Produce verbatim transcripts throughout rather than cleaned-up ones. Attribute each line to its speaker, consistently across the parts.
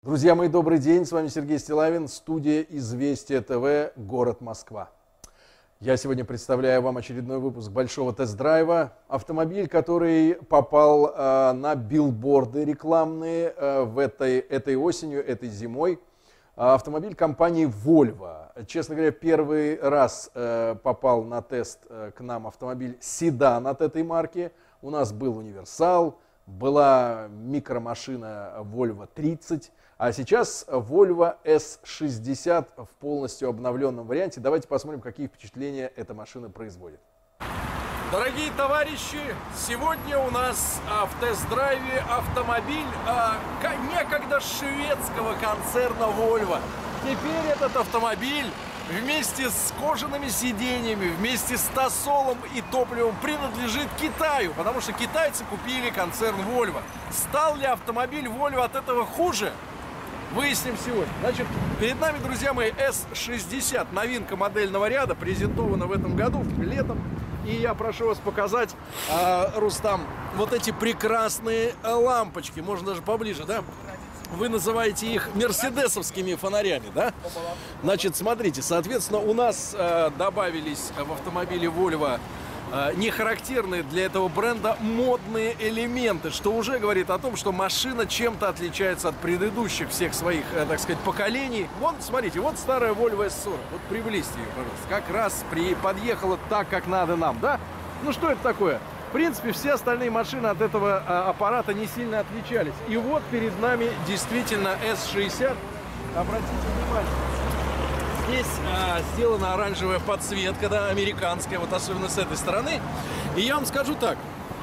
Speaker 1: Друзья мои, добрый день. С вами Сергей Стиллавин, студия «Известия ТВ», город Москва. Я сегодня представляю вам очередной выпуск большого тест-драйва. Автомобиль, который попал э, на билборды рекламные э, в этой, этой осенью, этой зимой. Автомобиль компании Volvo. Честно говоря, первый раз э, попал на тест э, к нам автомобиль седан от этой марки. У нас был универсал, была микромашина Volvo тридцать. А сейчас Volvo эс шестьдесят в полностью обновленном варианте. Давайте посмотрим, какие впечатления эта машина производит.
Speaker 2: Дорогие товарищи, сегодня у нас а, в тест-драйве автомобиль а, некогда шведского концерна Volvo. Теперь этот автомобиль вместе с кожаными сиденьями, вместе с тосолом и топливом принадлежит Китаю, потому что китайцы купили концерн Volvo. Стал ли автомобиль Volvo от этого хуже? Выясним сегодня. Значит, перед нами, друзья мои, эс шестьдесят, новинка модельного ряда, презентована в этом году, летом. И я прошу вас показать, э, Рустам, вот эти прекрасные лампочки, можно даже поближе, да? Вы называете их мерседесовскими фонарями, да? Значит, смотрите, соответственно, у нас э, добавились в автомобиле Volvo э, не характерные для этого бренда модные элементы, что уже говорит о том, что машина чем-то отличается от предыдущих всех своих, э, так сказать, поколений. Вон, смотрите, вот старая Volvo эс сорок, вот приблизьте ее, пожалуйста, как раз при, подъехала так, как надо нам, да? Ну, что это такое? В принципе, все остальные машины от этого а, аппарата не сильно отличались. И вот перед нами действительно эс шестьдесят. Обратите внимание, здесь а, сделана оранжевая подсветка, да, американская, вот особенно с этой стороны. И я вам скажу так.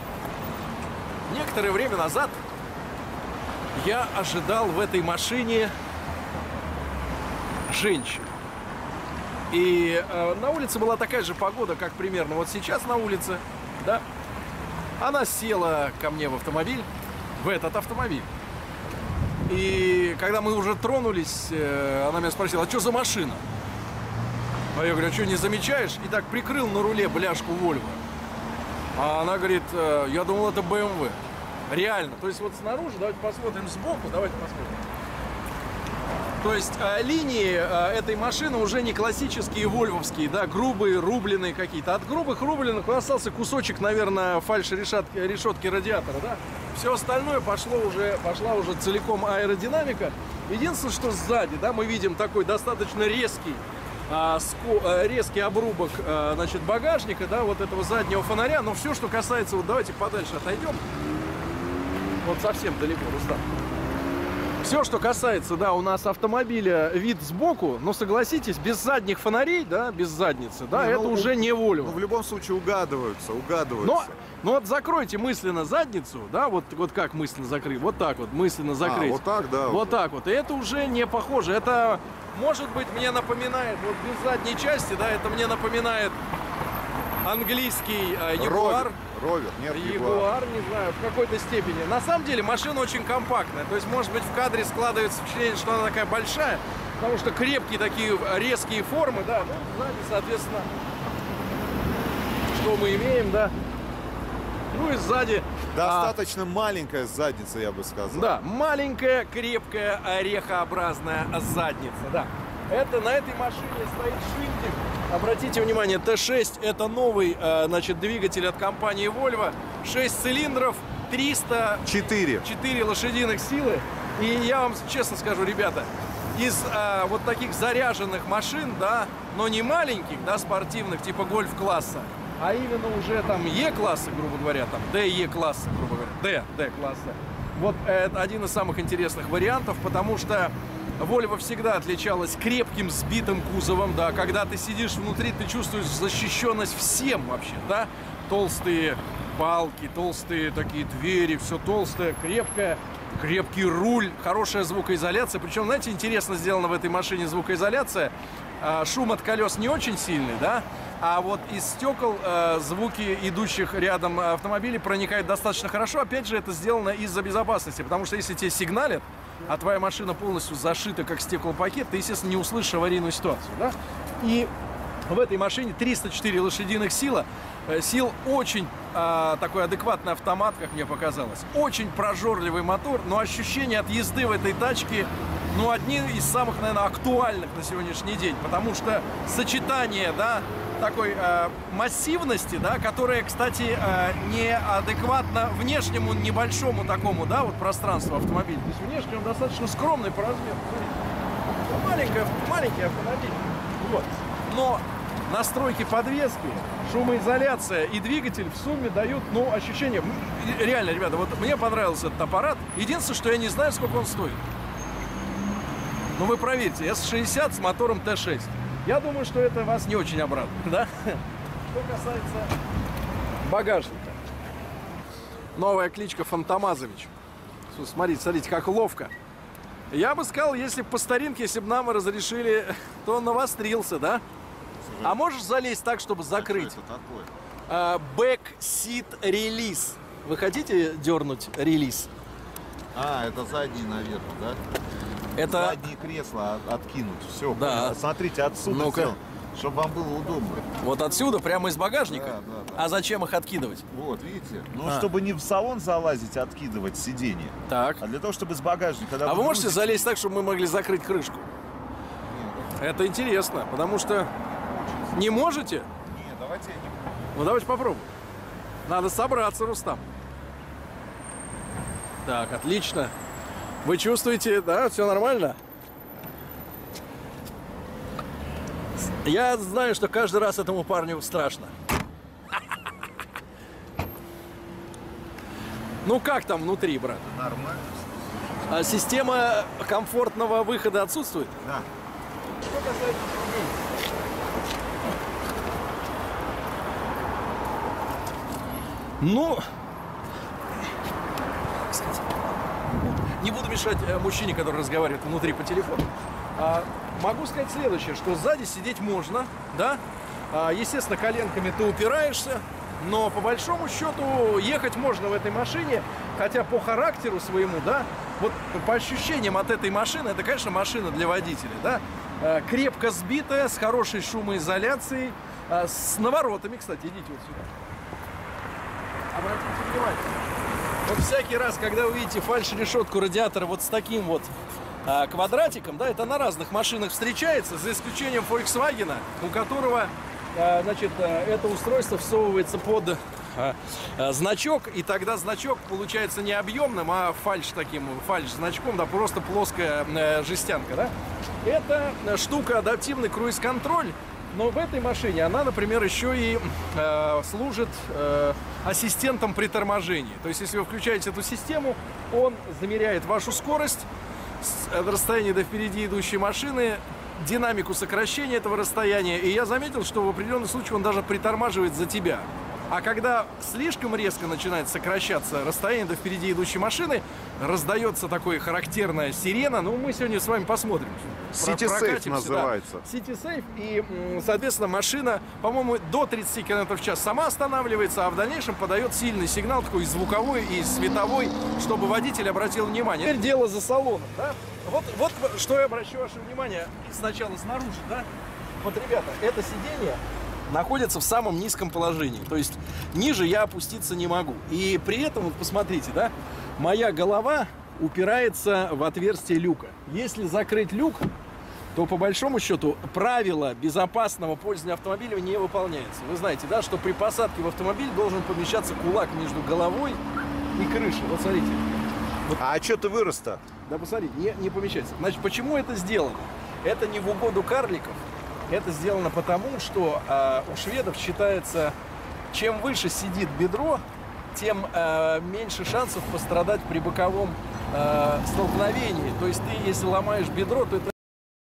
Speaker 2: Некоторое время назад я ожидал в этой машине женщин. И а, на улице была такая же погода, как примерно вот сейчас на улице, да. Она села ко мне в автомобиль, в этот автомобиль. И когда мы уже тронулись, она меня спросила: а что за машина? А я говорю: а что, не замечаешь? И так прикрыл на руле бляшку Volvo. А она говорит: я думал, это бэ эм вэ. Реально. То есть вот снаружи, давайте посмотрим сбоку, давайте посмотрим. То есть а, линии а, этой машины уже не классические вольвовские, да, грубые, рубленые какие-то. От грубых рубленых остался кусочек, наверное, фальш-решетки решетки радиатора, да. Все остальное пошло уже, пошла уже целиком аэродинамика. Единственное, что сзади, да, мы видим такой достаточно резкий, а, ско, а, резкий обрубок, а, значит, багажника, да, вот этого заднего фонаря. Но все, что касается, вот давайте подальше отойдем. Вот совсем далеко, Рустам. Все, что касается, да, у нас автомобиля вид сбоку, но согласитесь, без задних фонарей, да, без задницы, да, не, это ну, уже не Volvo.
Speaker 3: Ну, в любом случае угадываются, угадываются.
Speaker 2: Но, ну вот закройте мысленно задницу, да, вот, вот как мысленно закрыть, вот так вот мысленно закрыть.
Speaker 3: А, вот так, да.
Speaker 2: Вот, вот так вот, и это уже не похоже, это, может быть, мне напоминает, вот без задней части, да, это мне напоминает английский э, Ягуар.
Speaker 3: Ровер, нет,
Speaker 2: Ягуар, не знаю, в какой-то степени. На самом деле машина очень компактная. То есть, может быть, в кадре складывается впечатление, что она такая большая, потому что крепкие такие резкие формы, да. Ну, сзади, соответственно, что мы имеем, да. Ну и сзади...
Speaker 3: Достаточно а, маленькая задница, я бы сказал.
Speaker 2: Да, маленькая, крепкая, орехообразная задница, да. Это на этой машине стоит шинтик. Обратите внимание, тэ шесть это новый, значит, двигатель от компании Volvo. шесть цилиндров, триста четыре лошадиных силы. И я вам честно скажу, ребята, из а, вот таких заряженных машин, да, но не маленьких, да, спортивных, типа гольф-класса, а именно уже там Е-класса, грубо говоря, там Д, Е-класса, грубо говоря, Д, Д-класса. Вот это один из самых интересных вариантов, потому что Volvo всегда отличалась крепким сбитым кузовом, да, когда ты сидишь внутри, ты чувствуешь защищенность всем вообще, да, толстые балки, толстые такие двери, все толстое, крепкое, крепкий руль, хорошая звукоизоляция, причем, знаете, интересно сделана в этой машине звукоизоляция, шум от колес не очень сильный, да, а вот из стекол э, звуки идущих рядом автомобилей проникают достаточно хорошо. Опять же, это сделано из-за безопасности, потому что если тебе сигналят, а твоя машина полностью зашита как стеклопакет, ты, естественно, не услышишь аварийную ситуацию, да? И В этой машине триста четыре лошадиных сила. Сил очень э, такой адекватный автомат, как мне показалось. Очень прожорливый мотор, но ощущения от езды в этой тачке, ну, одни из самых, наверное, актуальных на сегодняшний день. Потому что сочетание, да, такой э, массивности, да, которая, кстати, э, неадекватна внешнему небольшому такому, да, вот пространству автомобиля. То есть внешне он достаточно скромный по размеру. Маленький, маленький автомобиль. Вот. Но настройки подвески, шумоизоляция и двигатель в сумме дают, ну, ощущение. Реально, ребята, вот мне понравился этот аппарат. Единственное, что я не знаю, сколько он стоит. Но вы проверьте, эс шестьдесят с мотором тэ шесть. Я думаю, что это вас не очень обрадует, да? Что касается багажника. Новая кличка Фантомазович. Смотрите, смотрите, как ловко. Я бы сказал, если по старинке, если бы нам разрешили, то он навострился, да? А можешь залезть так, чтобы закрыть? Back seat release. Вы хотите дернуть релиз?
Speaker 3: А, это задний, наверное, да?
Speaker 2: Это...
Speaker 3: Задние кресла откинуть. Все,
Speaker 2: да.
Speaker 3: Смотрите, отсюда,
Speaker 2: ну-ка,
Speaker 3: чтобы вам было удобно.
Speaker 2: Вот отсюда, прямо из багажника?
Speaker 3: Да, да, да.
Speaker 2: А зачем их откидывать?
Speaker 3: Вот, видите? Ну,
Speaker 2: а.
Speaker 3: чтобы не в салон залазить, а откидывать сиденье.
Speaker 2: Так.
Speaker 3: А для того, чтобы с багажника...
Speaker 2: А вы, вы можете грузите... залезть так, чтобы мы могли закрыть крышку?
Speaker 3: Нет.
Speaker 2: Это интересно, потому что... Не можете?
Speaker 3: Нет, давайте я не могу.
Speaker 2: Ну, давайте попробуем. Надо собраться, Рустам. Так, отлично. Вы чувствуете, да, все нормально? Я знаю, что каждый раз этому парню страшно. Ну как там внутри, брат?
Speaker 3: Нормально.
Speaker 2: А система комфортного выхода отсутствует?
Speaker 3: Да.
Speaker 2: Что касается ну, не буду мешать мужчине, который разговаривает внутри по телефону. А, могу сказать следующее, что сзади сидеть можно, да? А, естественно, коленками ты упираешься, но по большому счету ехать можно в этой машине, хотя по характеру своему, да, вот по ощущениям от этой машины, это, конечно, машина для водителя, да? А, крепко сбитая, с хорошей шумоизоляцией, а, с наворотами, кстати, идите вот сюда. Обратите внимание. Вот всякий раз, когда вы видите фальш-решетку радиатора вот с таким вот а, квадратиком, да, это на разных машинах встречается, за исключением Volkswagen, у которого, а, значит, а, это устройство всовывается под а, а, значок, и тогда значок получается не объемным, а фальш таким, фальш-значком, да, просто плоская а, жестянка, да. Это штука адаптивный круиз-контроль. Но в этой машине она, например, еще и э, служит э, ассистентом при торможении. То есть, если вы включаете эту систему, он замеряет вашу скорость с расстояния до впереди идущей машины, динамику сокращения этого расстояния. И я заметил, что в определенный случай он даже притормаживает за тебя. А когда слишком резко начинает сокращаться расстояние до впереди идущей машины, раздается такое характерная сирена. Ну, мы сегодня с вами посмотрим.
Speaker 3: City Safe называется.
Speaker 2: Да. City Safe. И, соответственно, машина, по-моему, до тридцати километров в час сама останавливается, а в дальнейшем подает сильный сигнал, такой звуковой и световой, чтобы водитель обратил внимание. Теперь дело за салоном, да? Вот, вот что я обращу ваше внимание сначала снаружи, да? Вот, ребята, это сиденье находится в самом низком положении. То есть ниже я опуститься не могу. И при этом, вот посмотрите, да, моя голова упирается в отверстие люка. Если закрыть люк, то по большому счету правило безопасного пользования автомобилем не выполняется. Вы знаете, да, что при посадке в автомобиль должен помещаться кулак между головой и крышей. Вот смотрите. Вот.
Speaker 3: А что ты вырос-то?
Speaker 2: Да посмотрите, не, не помещается. Значит, почему это сделано? Это не в угоду карликов. Это сделано потому, что э, у шведов считается, чем выше сидит бедро, тем э, меньше шансов пострадать при боковом э, столкновении. То есть ты, если ломаешь бедро, то это...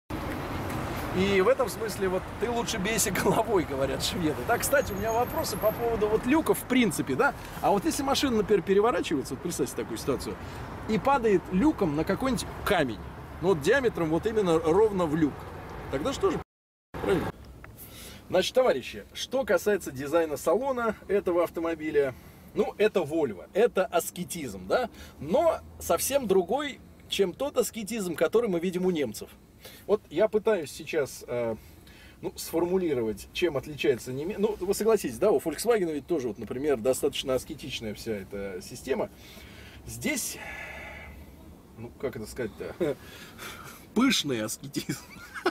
Speaker 2: И в этом смысле вот ты лучше бейся головой, говорят шведы. Да, кстати, у меня вопросы по поводу вот люков в принципе, да. А вот если машина, например, переворачивается, вот представьте такую ситуацию, и падает люком на какой-нибудь камень, ну вот диаметром вот именно ровно в люк, тогда что же? Правильно. Значит, товарищи, что касается дизайна салона этого автомобиля, ну, это Volvo, это аскетизм, да, но совсем другой, чем тот аскетизм, который мы видим у немцев. Вот я пытаюсь сейчас э, ну, сформулировать, чем отличается немец... Ну, вы согласитесь, да, у Volkswagen ведь тоже, вот, например, достаточно аскетичная вся эта система. Здесь, ну, как это сказать-то, пышный аскетизм.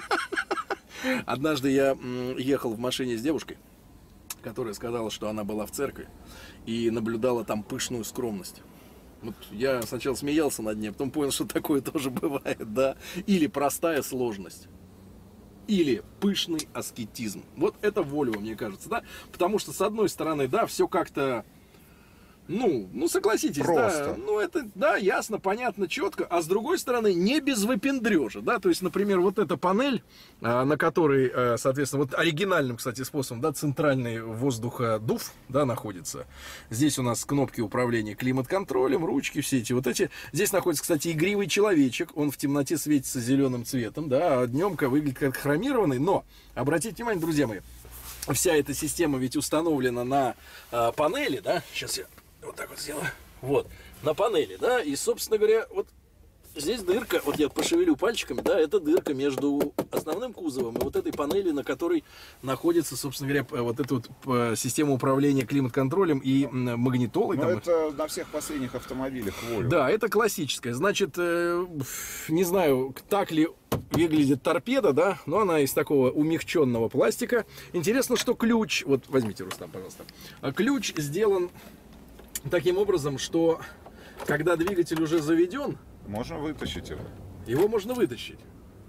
Speaker 2: Однажды я ехал в машине с девушкой, которая сказала, что она была в церкви и наблюдала там пышную скромность. Вот я сначала смеялся над ней, потом понял, что такое тоже бывает, да. Или простая сложность, или пышный аскетизм. Вот это Volvo, мне кажется, да. Потому что, с одной стороны, да, все как-то, ну, ну согласитесь,
Speaker 3: просто.
Speaker 2: Да, ну это, да, ясно, понятно, четко. А с другой стороны, не без выпендрежа, да. То есть, например, вот эта панель, на которой, соответственно, вот оригинальным, кстати, способом, да, центральный воздуходув, да, находится. Здесь у нас кнопки управления климат-контролем, ручки, все эти вот эти. Здесь находится, кстати, игривый человечек. Он в темноте светится зеленым цветом, да, а днем выглядит как хромированный. Но, обратите внимание, друзья мои, вся эта система ведь установлена на а, панели, да. Сейчас я вот так вот сделаю. Вот, на панели, да, и, собственно говоря, вот здесь дырка, вот я пошевелю пальчиками, да, это дырка между основным кузовом и вот этой панелью, на которой находится, собственно говоря, вот эта вот система управления климат-контролем и магнитолой.
Speaker 3: Но
Speaker 2: там.
Speaker 3: это на всех последних автомобилях Volvo.
Speaker 2: Да, это классическая. Значит, э, не знаю, так ли выглядит торпеда, да, но она из такого умягченного пластика. Интересно, что ключ, вот возьмите, Рустам, пожалуйста, ключ сделан таким образом, что когда двигатель уже заведен,
Speaker 3: можно вытащить его.
Speaker 2: Его можно вытащить.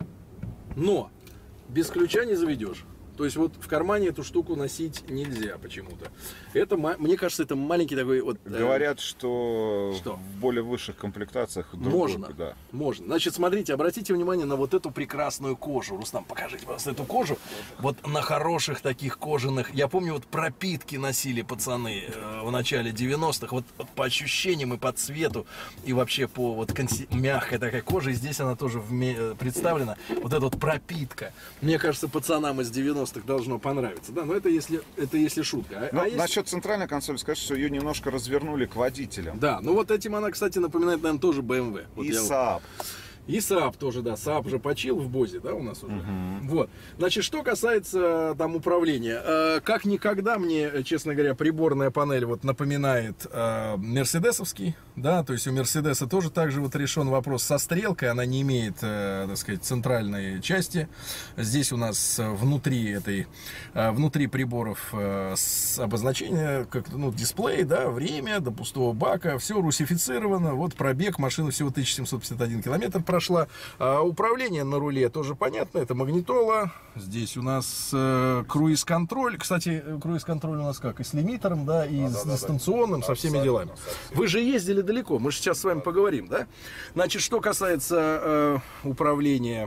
Speaker 2: Но без ключа не заведешь. То есть вот в кармане эту штуку носить нельзя почему-то. Это, мне кажется, это маленький такой вот...
Speaker 3: Говорят, что,
Speaker 2: что?
Speaker 3: в более высших комплектациях другой,
Speaker 2: можно,
Speaker 3: да.
Speaker 2: можно. Значит, смотрите, обратите внимание на вот эту прекрасную кожу. Рустам, покажите, пожалуйста, эту кожу. Вот на хороших таких кожаных... Я помню, вот пропитки носили пацаны э, в начале девяностых. Вот, вот по ощущениям и по цвету, и вообще по вот конси... мягкая такая кожа. И здесь она тоже вме... представлена. Вот эта вот пропитка. Мне кажется, пацанам из девяностых должно понравиться, да, но это если, это если шутка. А,
Speaker 3: ну,
Speaker 2: а если...
Speaker 3: Насчет центральной консоли сказать, что ее немножко развернули к водителям.
Speaker 2: Да, ну вот этим она, кстати, напоминает, наверное, тоже бэ эм вэ. Вот
Speaker 3: и
Speaker 2: я
Speaker 3: Saab.
Speaker 2: Вот... И Saab тоже, да, Saab же почил в Бозе, да, у нас уже.
Speaker 3: Uh-huh.
Speaker 2: Вот, значит, что касается там управления, э, как никогда мне, честно говоря, приборная панель вот напоминает э, мерседесовский, да, то есть у Мерседеса тоже также вот решен вопрос со стрелкой, она не имеет, э, так сказать, центральной части. Здесь у нас внутри этой, э, внутри приборов э, с обозначение, как, ну, дисплей, да, время до пустого бака, все русифицировано, вот пробег, машина всего тысяча семьсот пятьдесят один километр прошла. А, управление на руле тоже понятно, это магнитола. Здесь у нас э, круиз-контроль. Кстати, круиз-контроль у нас как? И с лимитером, да, и
Speaker 3: а,
Speaker 2: с
Speaker 3: да,
Speaker 2: дистанционным,
Speaker 3: да,
Speaker 2: со всеми
Speaker 3: абсолютно,
Speaker 2: делами.
Speaker 3: совсем.
Speaker 2: Вы же ездили далеко, мы же сейчас с вами поговорим, да? Значит, что касается э, управления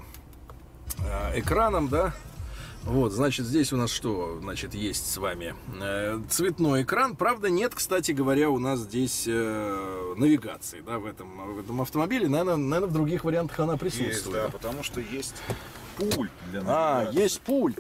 Speaker 2: э, экраном, да, вот, значит, здесь у нас что, значит, есть с вами э, цветной экран. Правда, нет, кстати говоря, у нас здесь э, навигации, да, в этом, в этом автомобиле. Наверное, наверное, в других вариантах она присутствует.
Speaker 3: Есть, да, потому что есть пульт для навигации.
Speaker 2: А, есть пульт.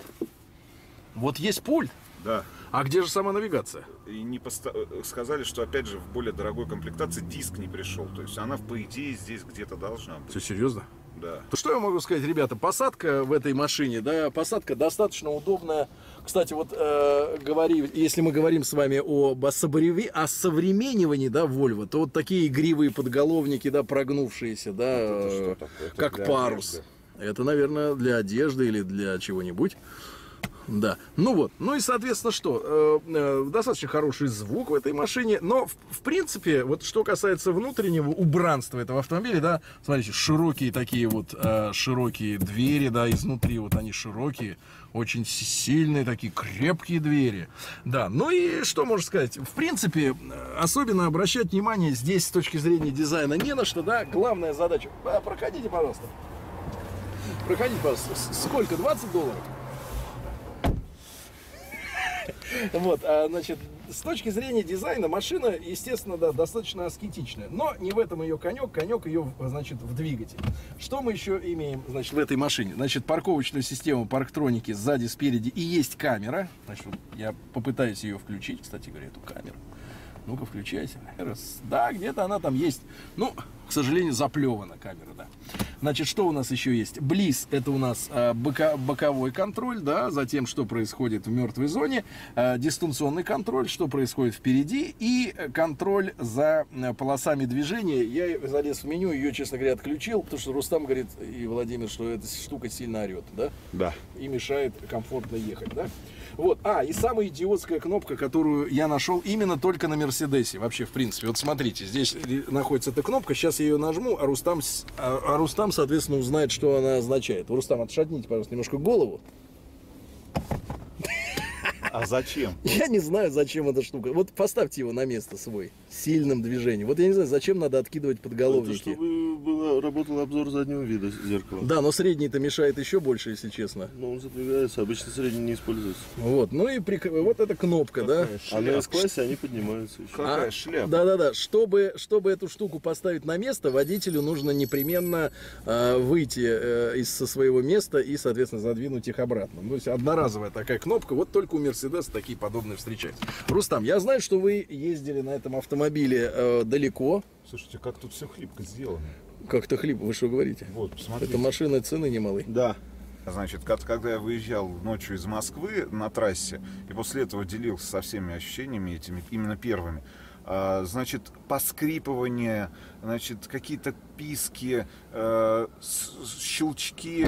Speaker 2: Вот есть пульт.
Speaker 3: Да.
Speaker 2: А где же сама навигация?
Speaker 3: И не поста... сказали, что, опять же, в более дорогой комплектации диск не пришел. То есть она, по идее, здесь где-то должна быть.
Speaker 2: Все серьезно?
Speaker 3: Да.
Speaker 2: То что я могу сказать, ребята, посадка в этой машине, да, посадка достаточно удобная. Кстати, вот э, говори, если мы говорим с вами об особреви, о современнивании, да, Volvo, то вот такие игривые подголовники, да, прогнувшиеся, да,
Speaker 3: Это что
Speaker 2: э,
Speaker 3: такое? Это
Speaker 2: как
Speaker 3: для
Speaker 2: парус.
Speaker 3: одежды.
Speaker 2: Это, наверное, для одежды или для чего-нибудь. Да, ну вот, ну и соответственно что, э, э, достаточно хороший звук в этой машине, но в, в принципе, вот что касается внутреннего убранства этого автомобиля, да, смотрите, широкие такие вот, э, широкие двери, да, изнутри вот они широкие, очень сильные такие крепкие двери, да, ну и что можно сказать, в принципе, особенно обращать внимание здесь с точки зрения дизайна не на что, да, главная задача, а, проходите, пожалуйста, проходите, пожалуйста, сколько, двадцать долларов? Вот, а, значит, с точки зрения дизайна машина, естественно, да, достаточно аскетичная. Но не в этом ее конек, конек ее, значит, в двигателе. Что мы еще имеем, значит, в этой машине? Значит, парковочную систему парктроники сзади, спереди, и есть камера. Значит, вот я попытаюсь ее включить, кстати говоря, эту камеру. Ну-ка, включайся. Раз. Да, где-то она там есть. Ну, к сожалению, заплевана камера, да. Значит, что у нас еще есть? Близ — это у нас а, бока, боковой контроль, да, затем, что происходит в мертвой зоне, а, дистанционный контроль, что происходит впереди, и контроль за а, полосами движения. Я залез в меню, ее, честно говоря, отключил, потому что Рустам говорит, и Владимир, что эта штука сильно орет, да?
Speaker 3: Да.
Speaker 2: И мешает комфортно ехать, да? Вот, а, и самая идиотская кнопка, которую я нашел именно только на Мерседесе, вообще, в принципе. Вот смотрите, здесь находится эта кнопка, сейчас я ее нажму, а Рустам, а, а Рустам, соответственно, узнает, что она означает. Рустам, отшатните, пожалуйста, немножко голову.
Speaker 3: А зачем?
Speaker 2: Я не знаю, зачем эта штука. Вот поставьте его на место свой, сильным движением. Вот я не знаю, зачем надо откидывать подголовники.
Speaker 4: Это чтобы было, работал обзор заднего вида зеркала.
Speaker 2: Да, но средний-то мешает еще больше, если честно.
Speaker 4: Но он задвигается, обычно средний не используется.
Speaker 2: Вот, ну и прик... вот эта кнопка, да?
Speaker 4: А на С-классе они поднимаются еще.
Speaker 3: Какая
Speaker 2: А,
Speaker 3: шляпа?
Speaker 2: Да-да-да. Чтобы, чтобы эту штуку поставить на место, водителю нужно непременно э, выйти э, из со своего места и, соответственно, задвинуть их обратно. То есть одноразовая такая кнопка. Вот только у Мерседеса такие подобные встречаются. Рустам, я знаю, что вы ездили на этом автомобиле э, далеко.
Speaker 3: Слушайте, как тут все хлипко сделано.
Speaker 2: Как-то хлип, вы что говорите?
Speaker 3: Вот, посмотрите.
Speaker 2: Это машина цены немалой.
Speaker 4: Да.
Speaker 3: Значит, как- когда я выезжал ночью из Москвы на трассе, и после этого делился со всеми ощущениями этими, именно первыми, а, значит, поскрипывание, значит, какие-то писки, э, с- щелчки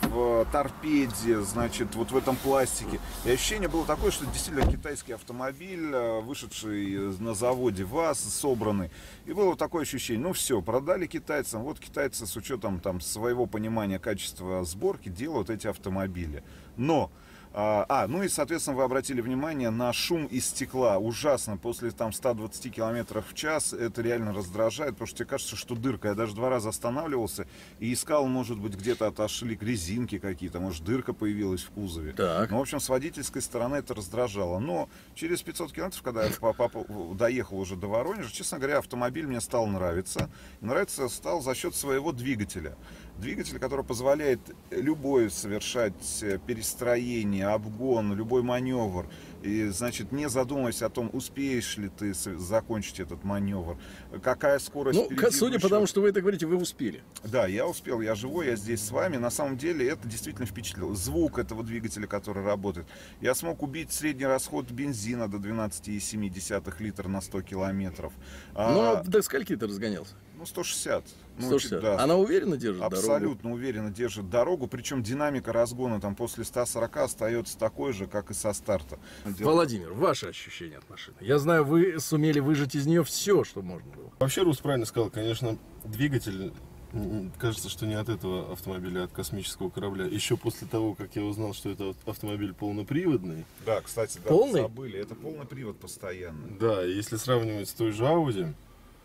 Speaker 3: в торпеде, значит, вот в этом пластике. И ощущение было такое, что действительно китайский автомобиль, э, вышедший на заводе ВАЗ, собранный. И было вот такое ощущение, ну все, продали китайцам, вот китайцы с учетом там своего понимания качества сборки делают эти автомобили. Но А, а, ну и, соответственно, вы обратили внимание на шум из стекла. Ужасно. После там ста двадцати километров в час это реально раздражает, потому что тебе кажется, что дырка. Я даже два раза останавливался и искал, может быть, где-то отошли резинки какие-то, может, дырка появилась в кузове.
Speaker 2: Так.
Speaker 3: Ну, в общем, с водительской стороны это раздражало. Но через пятьсот километров, когда я по- по- доехал уже до Воронежа, честно говоря, автомобиль мне стал нравиться. И нравится стал за счет своего двигателя. Двигатель, который позволяет любое совершать перестроение, обгон, любой маневр. И, значит, не задумываясь о том, успеешь ли ты с- закончить этот маневр, какая скорость
Speaker 2: Ну,
Speaker 3: впереди
Speaker 2: судя по
Speaker 3: идущего.
Speaker 2: тому, что вы это говорите, вы успели.
Speaker 3: Да, я успел, я живой, я здесь с вами. На самом деле это действительно впечатлило. Звук этого двигателя, который работает. Я смог убить средний расход бензина до двенадцати целых семи десятых литра на сто километров.
Speaker 2: Но
Speaker 3: А,
Speaker 2: до скольки ты разгонялся?
Speaker 3: ну, сто шестьдат. Ну,
Speaker 2: сто
Speaker 3: чуть-
Speaker 2: шестьдесят.
Speaker 3: да,
Speaker 2: Она уверенно держит дорогу?
Speaker 3: абсолютно уверенно держит дорогу. Причем динамика разгона там после ста сорока остается такой же, как и со старта.
Speaker 2: Владимир, ваши ощущения от машины? Я знаю, вы сумели выжать из нее все, что можно было.
Speaker 4: Вообще, Рус правильно сказал, конечно, двигатель, м, кажется, что не от этого автомобиля, а от космического корабля. Еще после того, как я узнал, что это автомобиль полноприводный,
Speaker 3: Да, кстати, да,
Speaker 2: Полный?
Speaker 3: забыли. Это полный привод постоянно.
Speaker 4: да, если сравнивать с той же Audi,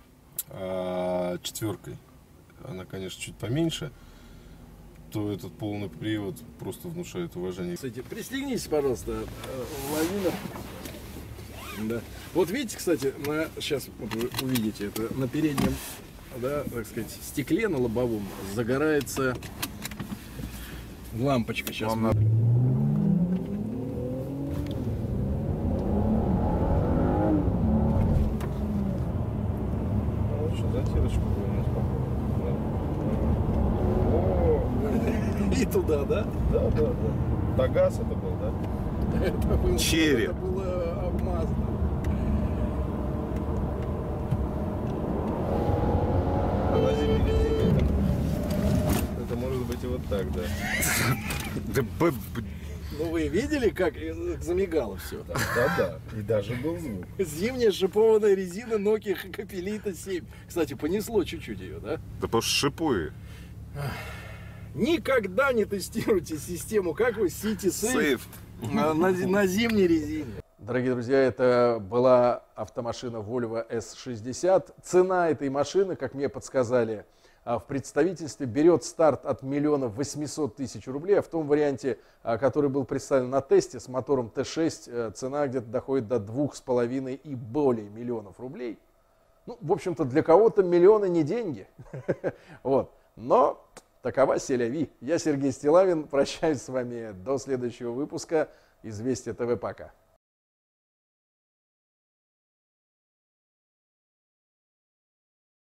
Speaker 4: а, четверкой, она, конечно, чуть поменьше, то этот полный привод просто внушает уважение.
Speaker 2: Кстати, пристегнитесь, пожалуйста, э, Владимир. Да. Вот видите, кстати, на, сейчас вот вы увидите это, на переднем, да, так сказать, стекле на лобовом загорается лампочка. Сейчас
Speaker 3: Вам
Speaker 2: мы-
Speaker 3: надо-
Speaker 4: Ну что, затирочку будем
Speaker 2: И туда, да?
Speaker 4: Да, да, да. Тагаз это был, да?
Speaker 2: Это было,
Speaker 3: Черри.
Speaker 2: это было обмазано.
Speaker 4: А на зимней резине это, это может быть и вот так, да.
Speaker 3: Да, б- б-
Speaker 2: Ну вы видели, как э, замигало все?
Speaker 4: Да-да, и даже был звук.
Speaker 2: Зимняя шипованная резина Nokia Capelita семь. Кстати, понесло чуть-чуть ее, да?
Speaker 3: да потому что шипы.
Speaker 2: Никогда не тестируйте систему, как вы, City Safe
Speaker 3: Сейф.
Speaker 2: на, на, на зимней резине.
Speaker 1: Дорогие друзья, это была автомашина Volvo эс шестьдесят. Цена этой машины, как мне подсказали а, в представительстве, берет старт от миллиона восьмисот тысяч рублей. А в том варианте, а, который был представлен на тесте с мотором Т шесть, э, цена где-то доходит до двух с половиной и более миллионов рублей. Ну, в общем-то, для кого-то миллионы не деньги. Вот. Но такова селяви. Я Сергей Стиллавин. Прощаюсь с вами до следующего выпуска. Известия ТВ. Пока.